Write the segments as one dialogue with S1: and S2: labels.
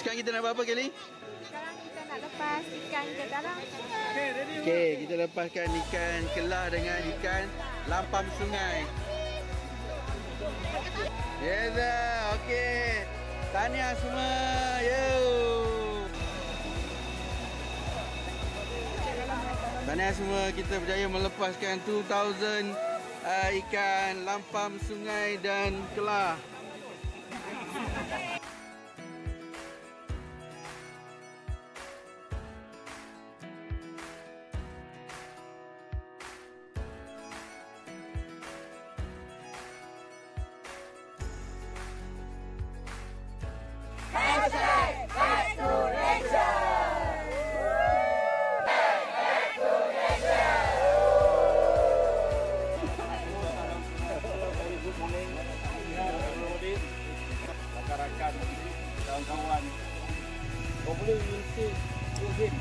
S1: Sekarang kita nak buat apa, Kelly?
S2: Sekarang kita nak lepas ikan ke dalam sungai.
S1: Okey, kita lepaskan ikan kelah dengan ikan lampam sungai. Yes, okey. Tahniah semua. Yo. Tahniah semua, kita berjaya melepaskan 2000 ikan lampam sungai dan kelah.
S3: Hashtag Back to Nature. Good morning, rakan-rakan, kawan-kawan. Hopefully we will see you again.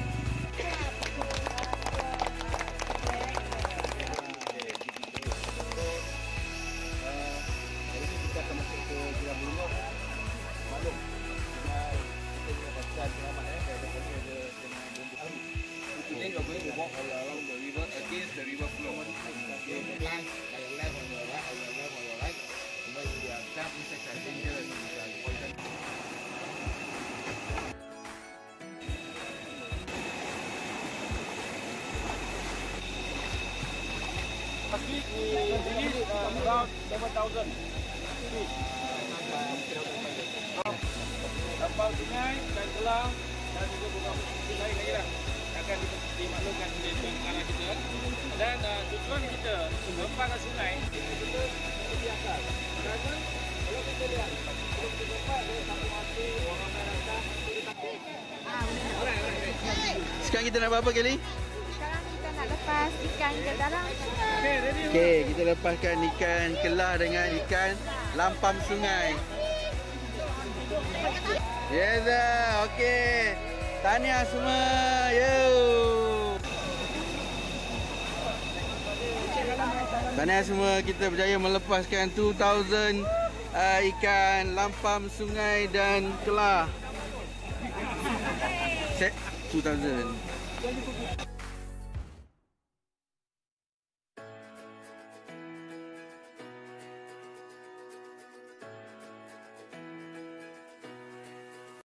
S3: Hari ini kita akan masuk ke Jeram Bunga. Maklum, dengan kita punya pasal selamat dari depan ni ada dengan bumbu api. Today we are going to walk along the river against the river flow. Okay, the lines by your left on your right, on your left on your right. When you are sharp insects are dangerous and you are poison. Last week we released around 7,000 fish. Lampau sungai dan kelah dan juga beberapa fish lain lagi lah akan dimaklumkan oleh tuan-tuan kita. Dan tujuan kita melepaskan sungai kita biasa. Kerana kalau kita lihat kalau kita dapat ada satu mati orang datang kita takut.
S1: Sekarang kita nak buat apa, Kelly?
S2: Sekarang kita nak lepas ikan ke dalam sungai.
S1: Okey, kita lepaskan ikan kelah dengan ikan lampam sungai. Yes, okey. Tahniah semua. Yo. Tahniah semua, kita berjaya melepaskan 2000 ikan lampam sungai dan kelah. 2000.